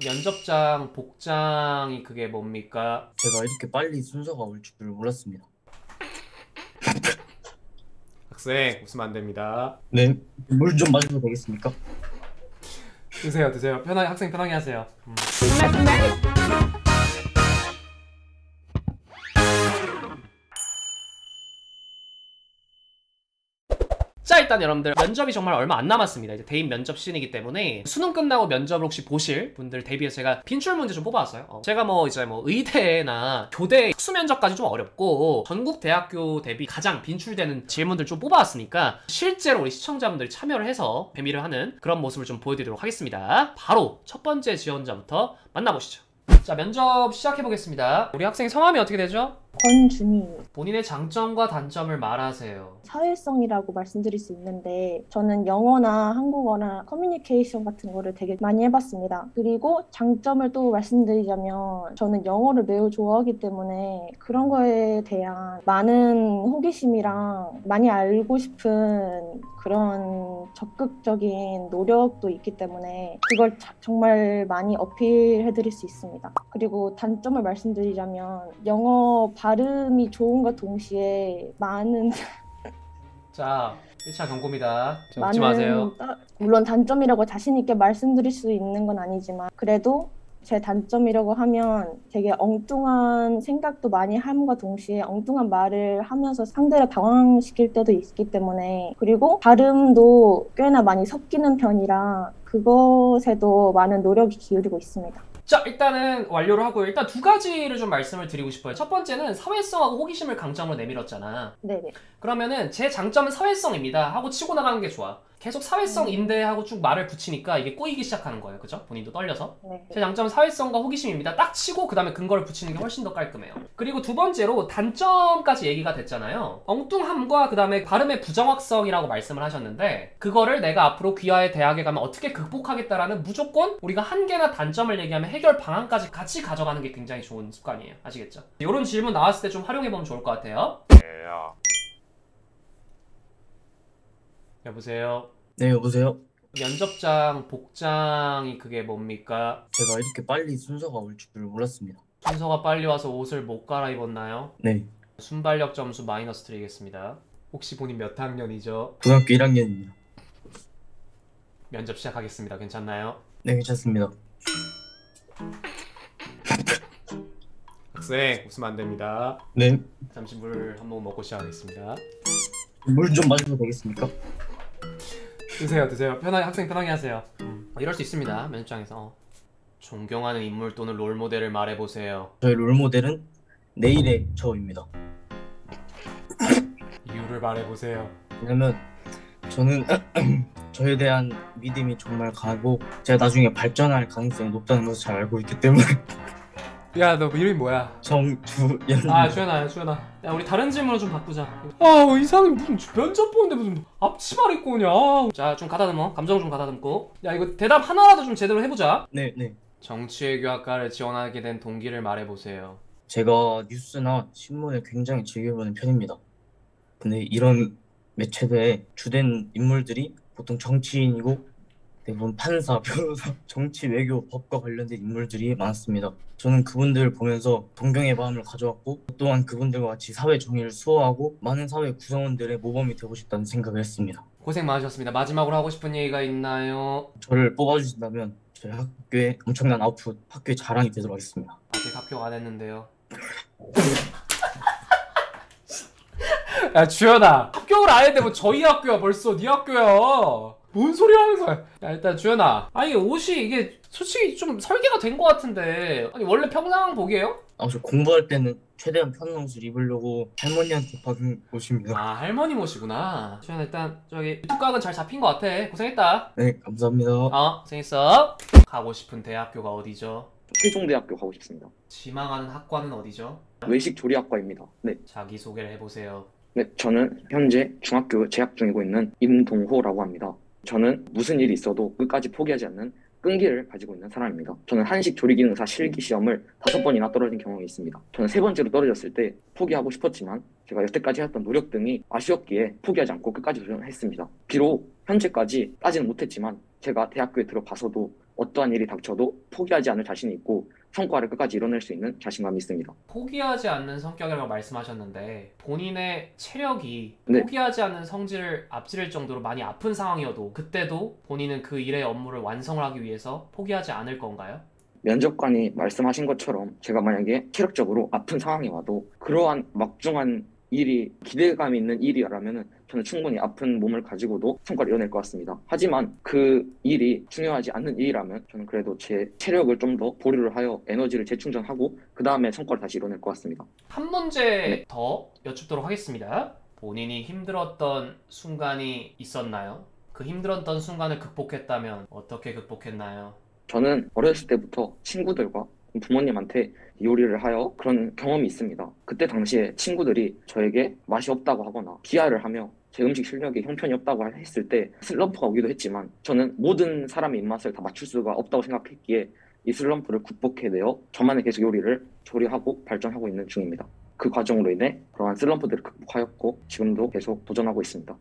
면접장, 복장이 그게 뭡니까? 제가 이렇게 빨리 순서가 올 줄 몰랐습니다. 학생, 웃으면 안 됩니다. 네, 물 좀 마셔도 되겠습니까? 드세요, 드세요. 편하게, 학생 편하게 하세요. 자, 일단 여러분들 면접이 정말 얼마 안 남았습니다. 이제 대입 면접 시즌이기 때문에 수능 끝나고 면접을 혹시 보실 분들 대비해서 제가 빈출 문제 좀 뽑아왔어요. 제가 이제 의대나 교대 특수 면접까지 좀 어렵고 전국 대학교 대비 가장 빈출되는 질문들 좀 뽑아왔으니까 실제로 우리 시청자분들이 참여를 해서 배미를 하는 그런 모습을 좀 보여드리도록 하겠습니다. 바로 첫 번째 지원자부터 만나보시죠. 자, 면접 시작해보겠습니다. 우리 학생 성함이 어떻게 되죠? 권준희. 본인의 장점과 단점을 말하세요. 사회성이라고 말씀드릴 수 있는데 저는 영어나 한국어나 커뮤니케이션 같은 거를 되게 많이 해봤습니다. 그리고 장점을 또 말씀드리자면 저는 영어를 매우 좋아하기 때문에 그런 거에 대한 많은 호기심이랑 많이 알고 싶은 그런 적극적인 노력도 있기 때문에 그걸 정말 많이 어필해드릴 수 있습니다. 그리고 단점을 말씀드리자면 영어 발음이 좋은과 동시에 많은 자, 1차 경고입니다. 웃지 마세요. 물론 단점이라고 자신 있게 말씀드릴 수 있는 건 아니지만 그래도 제 단점이라고 하면 되게 엉뚱한 생각도 많이 함과 동시에 엉뚱한 말을 하면서 상대를 당황시킬 때도 있기 때문에 그리고 발음도 꽤나 많이 섞이는 편이라 그것에도 많은 노력이 기울이고 있습니다. 자, 일단은 완료를 하고요. 일단 두 가지를 좀 말씀을 드리고 싶어요. 첫 번째는 사회성하고 호기심을 강점으로 내밀었잖아. 네네. 그러면은 제 장점은 사회성입니다 하고 치고 나가는 게 좋아. 계속 사회성인데 하고 쭉 말을 붙이니까 이게 꼬이기 시작하는 거예요. 그죠? 본인도 떨려서. 네. 제 장점은 사회성과 호기심입니다. 딱 치고 그 다음에 근거를 붙이는 게 훨씬 더 깔끔해요. 그리고 두 번째로 단점까지 얘기가 됐잖아요. 엉뚱함과 그 다음에 발음의 부정확성이라고 말씀을 하셨는데 그거를 내가 앞으로 귀하의 대학에 가면 어떻게 극복하겠다라는 무조건 우리가 한계나 단점을 얘기하면 해결 방안까지 같이 가져가는 게 굉장히 좋은 습관이에요. 아시겠죠? 이런 질문 나왔을 때 좀 활용해보면 좋을 것 같아요. 여보세요? 네, 여보세요? 면접장, 복장이 그게 뭡니까? 제가 이렇게 빨리 순서가 올 줄 몰랐습니다. 순서가 빨리 와서 옷을 못 갈아입었나요? 네, 순발력 점수 마이너스 드리겠습니다. 혹시 본인 몇 학년이죠? 고등학교 1학년입니다. 면접 시작하겠습니다. 괜찮나요? 네, 괜찮습니다. 학생, 웃으면 안 됩니다. 네, 잠시 물 한 모금 먹고 시작하겠습니다. 물 좀 마셔도 되겠습니까? 드세요, 드세요. 편하게, 학생 편하게 하세요. 이럴 수 있습니다. 면접장에서. 존경하는 인물 또는 롤모델을 말해보세요. 저의 롤모델은 내일의 저입니다. 이유를 말해보세요. 왜냐면 저는 저에 대한 믿음이 정말 강하고 제가 나중에 발전할 가능성이 높다는 것을 잘 알고 있기 때문에 야, 너 이름이 뭐야? 정주연. 아, 주연아, 주연아. 야, 우리 다른 질문으로 좀 바꾸자. 아, 이 사람이 무슨 면접 보는데 무슨 앞치마를 입고 오냐. 자, 좀 가다듬어. 감정 좀 가다듬고. 야, 이거 대답 하나라도 좀 제대로 해보자. 네, 네. 정치외교학과를 지원하게 된 동기를 말해보세요. 제가 뉴스나 신문을 굉장히 즐겨보는 편입니다. 근데 이런 매체들의 주된 인물들이 보통 정치인이고 대부분 판사, 변호사, 정치, 외교, 법과 관련된 인물들이 많았습니다. 저는 그분들을 보면서 동경의 마음을 가져왔고 또한 그분들과 같이 사회 정의를 수호하고 많은 사회 구성원들의 모범이 되고 싶다는 생각을 했습니다. 고생 많으셨습니다. 마지막으로 하고 싶은 얘기가 있나요? 저를 뽑아주신다면 저희 학교에 엄청난 아웃풋, 학교의 자랑이 되도록 하겠습니다. 아직 합격 안 했는데요. 야, 주연아, 합격을 안 했는데 뭐 저희 학교야 벌써. 네 학교야. 뭔 소리 하는 거야? 야, 일단 주연아, 아니 옷이 이게 솔직히 좀 설계가 된 것 같은데 아니 원래 평상복이에요? 저 공부할 때는 최대한 편한 옷을 입으려고 할머니한테 받은 옷입니다. 아, 할머니 모시구나. 주연아, 일단 저기 유튜브 각은 잘 잡힌 것 같아. 고생했다. 네, 감사합니다. 고생했어. 가고 싶은 대학교가 어디죠? 세종대학교 가고 싶습니다. 지망하는 학과는 어디죠? 외식조리학과입니다. 네. 자기소개를 해보세요. 네, 저는 현재 중학교 재학 중이고 있는 임동호라고 합니다. 저는 무슨 일이 있어도 끝까지 포기하지 않는 끈기를 가지고 있는 사람입니다. 저는 한식 조리기능사 실기 시험을 5번이나 떨어진 경험이 있습니다. 저는 3번째로 떨어졌을 때 포기하고 싶었지만 제가 여태까지 했던 노력 등이 아쉬웠기에 포기하지 않고 끝까지 도전했습니다. 비록 현재까지 따지는 못했지만 제가 대학교에 들어가서도 어떠한 일이 닥쳐도 포기하지 않을 자신이 있고 성과를 끝까지 이뤄낼 수 있는 자신감이 있습니다. 포기하지 않는 성격이라고 말씀하셨는데 본인의 체력이 네. 포기하지 않는 성질을 앞지를 정도로 많이 아픈 상황이어도 그때도 본인은 그 일의 업무를 완성을 하기 위해서 포기하지 않을 건가요? 면접관이 말씀하신 것처럼 제가 만약에 체력적으로 아픈 상황이 와도 그러한 막중한 일이 기대감 있는 일이라면 저는 충분히 아픈 몸을 가지고도 성과를 이뤄낼 것 같습니다. 하지만 그 일이 중요하지 않는 일이라면 저는 그래도 제 체력을 좀 더 보류를 하여 에너지를 재충전하고 그 다음에 성과를 다시 이뤄낼 것 같습니다. 한 문제 더 여쭙도록 하겠습니다. 본인이 힘들었던 순간이 있었나요? 그 힘들었던 순간을 극복했다면 어떻게 극복했나요? 저는 어렸을 때부터 친구들과 부모님한테 요리를 하여 그런 경험이 있습니다. 그때 당시에 친구들이 저에게 맛이 없다고 하거나 비하를 하며 제 음식 실력에 형편이 없다고 했을 때 슬럼프가 오기도 했지만 저는 모든 사람의 입맛을 다 맞출 수가 없다고 생각했기에 이 슬럼프를 극복해내어 저만의 계속 요리를 조리하고 발전하고 있는 중입니다. 그 과정으로 인해 그러한 슬럼프들을 극복하였고 지금도 계속 도전하고 있습니다.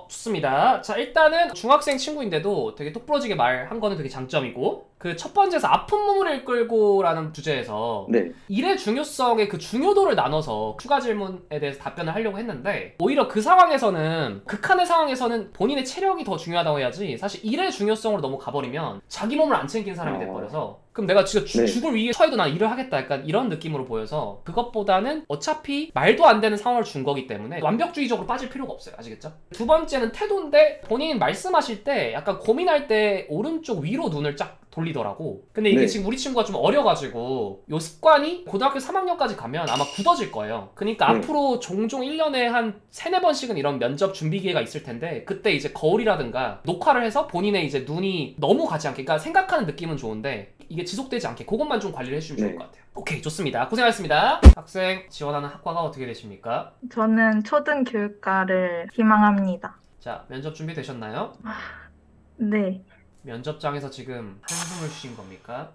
좋습니다. 자, 일단은 중학생 친구인데도 되게 똑부러지게 말한 거는 되게 장점이고 그 첫 번째에서 아픈 몸을 이끌고라는 주제에서 네, 일의 중요성의 그 중요도를 나눠서 추가 질문에 대해서 답변을 하려고 했는데 오히려 그 상황에서는 극한의 상황에서는 본인의 체력이 더 중요하다고 해야지 사실 일의 중요성으로 너무 가버리면 자기 몸을 안 챙긴 사람이 돼버려서 그럼 내가 진짜 네. 죽을 위기에 처해도 난 일을 하겠다 약간 이런 느낌으로 보여서 그것보다는 어차피 말도 안 되는 상황을 준 거기 때문에 완벽주의적으로 빠질 필요가 없어요. 아시겠죠? 두 번째는 태도인데 본인 말씀하실 때 약간 고민할 때 오른쪽 위로 눈을 쫙 돌리더라고. 근데 이게 네. 지금 우리 친구가 좀 어려가지고 요 습관이 고등학교 3학년까지 가면 아마 굳어질 거예요. 그러니까 네. 앞으로 종종 1년에 한 3-4번씩은 이런 면접 준비 기회가 있을 텐데 그때 이제 거울이라든가 녹화를 해서 본인의 이제 눈이 너무 가지 않게 그러니까 생각하는 느낌은 좋은데 이게 지속되지 않게 그것만 좀 관리를 해주시면 좋을 네. 것 같아요. 오케이, 좋습니다. 고생하셨습니다. 학생 지원하는 학과가 어떻게 되십니까? 저는 초등교육과를 희망합니다. 자, 면접 준비되셨나요? 네, 면접장에서 지금 한숨을 쉬신 겁니까?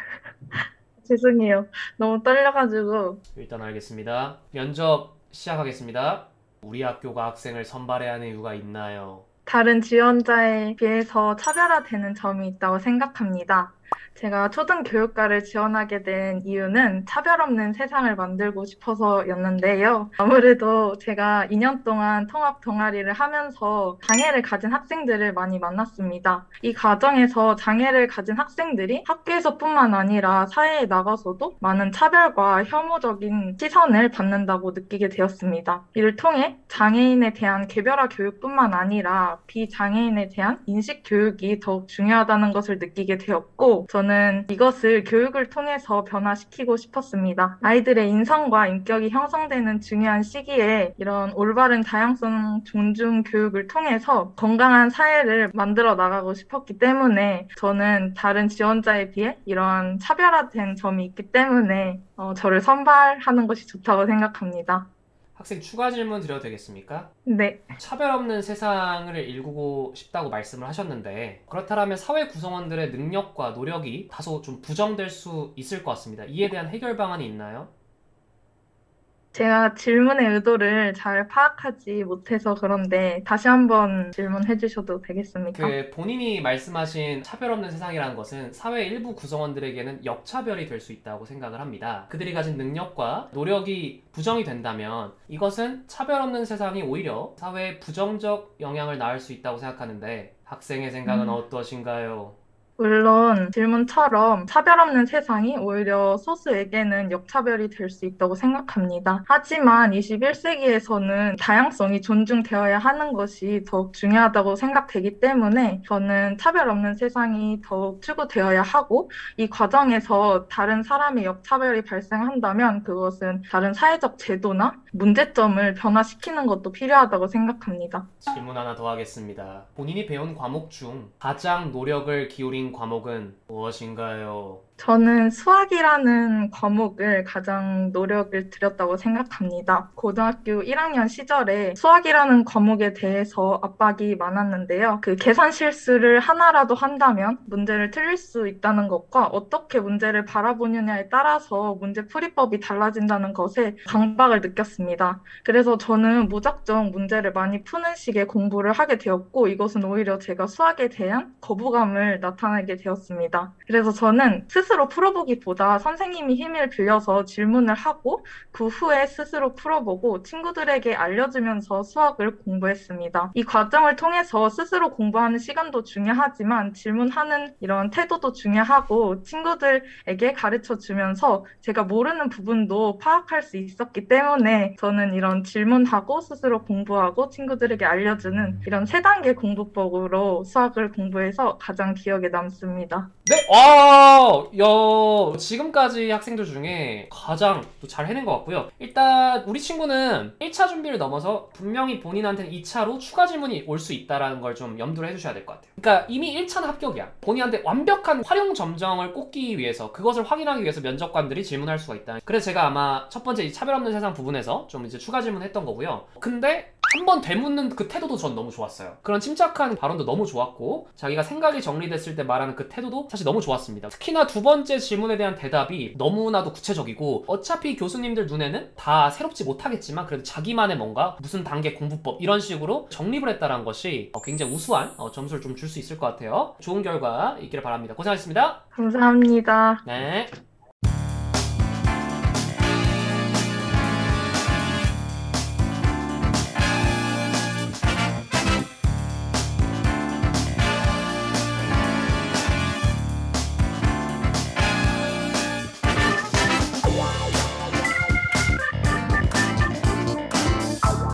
죄송해요. 너무 떨려가지고. 일단 알겠습니다. 면접 시작하겠습니다. 우리 학교가 학생을 선발해야 하는 이유가 있나요? 다른 지원자에 비해서 차별화되는 점이 있다고 생각합니다. 제가 초등교육과를 지원하게 된 이유는 차별 없는 세상을 만들고 싶어서였는데요. 아무래도 제가 2년 동안 통합 동아리를 하면서 장애를 가진 학생들을 많이 만났습니다. 이 과정에서 장애를 가진 학생들이 학교에서뿐만 아니라 사회에 나가서도 많은 차별과 혐오적인 시선을 받는다고 느끼게 되었습니다. 이를 통해 장애인에 대한 개별화 교육뿐만 아니라 비장애인에 대한 인식 교육이 더욱 중요하다는 것을 느끼게 되었고 저는 이것을 교육을 통해서 변화시키고 싶었습니다. 아이들의 인성과 인격이 형성되는 중요한 시기에 이런 올바른 다양성 존중 교육을 통해서 건강한 사회를 만들어 나가고 싶었기 때문에 저는 다른 지원자에 비해 이런 차별화된 점이 있기 때문에 저를 선발하는 것이 좋다고 생각합니다. 학생 추가 질문 드려도 되겠습니까? 네. 차별 없는 세상을 일구고 싶다고 말씀을 하셨는데 그렇다면 사회 구성원들의 능력과 노력이 다소 좀 부정될 수 있을 것 같습니다. 이에 대한 해결 방안이 있나요? 제가 질문의 의도를 잘 파악하지 못해서 그런데 다시 한번 질문해 주셔도 되겠습니까? 본인이 말씀하신 차별 없는 세상이라는 것은 사회 일부 구성원들에게는 역차별이 될 수 있다고 생각을 합니다. 그들이 가진 능력과 노력이 부정이 된다면 이것은 차별 없는 세상이 오히려 사회에 부정적 영향을 낳을 수 있다고 생각하는데 학생의 생각은 어떠신가요? 물론 질문처럼 차별 없는 세상이 오히려 소수에게는 역차별이 될 수 있다고 생각합니다. 하지만 21세기에서는 다양성이 존중되어야 하는 것이 더욱 중요하다고 생각되기 때문에 저는 차별 없는 세상이 더욱 추구되어야 하고 이 과정에서 다른 사람의 역차별이 발생한다면 그것은 다른 사회적 제도나 문제점을 변화시키는 것도 필요하다고 생각합니다. 질문 하나 더 하겠습니다. 본인이 배운 과목 중 가장 노력을 기울인 선호적인 과목은 무엇인가요? 저는 수학이라는 과목을 가장 노력을 들였다고 생각합니다. 고등학교 1학년 시절에 수학이라는 과목에 대해서 압박이 많았는데요. 그 계산 실수를 하나라도 한다면 문제를 틀릴 수 있다는 것과 어떻게 문제를 바라보느냐에 따라서 문제 풀이법이 달라진다는 것에 강박을 느꼈습니다. 그래서 저는 무작정 문제를 많이 푸는 식의 공부를 하게 되었고 이것은 오히려 제가 수학에 대한 거부감을 나타내게 되었습니다. 그래서 저는 스스로 풀어보기보다 선생님이 힘을 빌려서 질문을 하고 그 후에 스스로 풀어보고 친구들에게 알려주면서 수학을 공부했습니다. 이 과정을 통해서 스스로 공부하는 시간도 중요하지만 질문하는 이런 태도도 중요하고 친구들에게 가르쳐주면서 제가 모르는 부분도 파악할 수 있었기 때문에 저는 이런 질문하고 스스로 공부하고 친구들에게 알려주는 이런 3단계 공부법으로 수학을 공부해서 가장 기억에 남습니다. 네! 지금까지 학생들 중에 가장 또 잘 해낸 것 같고요. 일단 우리 친구는 1차 준비를 넘어서 분명히 본인한테는 2차로 추가 질문이 올 수 있다는 걸 좀 염두를 해주셔야 될 것 같아요. 그러니까 이미 1차는 합격이야. 본인한테 완벽한 활용 점정을 꽂기 위해서, 그것을 확인하기 위해서 면접관들이 질문할 수가 있다. 그래서 제가 아마 첫 번째 이 차별 없는 세상 부분에서 좀 이제 추가 질문했던 거고요. 근데 한 번 되묻는 그 태도도 전 너무 좋았어요. 그런 침착한 발언도 너무 좋았고 자기가 생각이 정리됐을 때 말하는 그 태도도 사실 너무 좋았습니다. 특히나 두 번째 질문에 대한 대답이 너무나도 구체적이고 어차피 교수님들 눈에는 다 새롭지 못하겠지만 그래도 자기만의 뭔가 무슨 단계 공부법 이런 식으로 정립을 했다는 것이 굉장히 우수한 점수를 좀 줄 수 있을 것 같아요. 좋은 결과 있기를 바랍니다. 고생하셨습니다. 감사합니다. 네.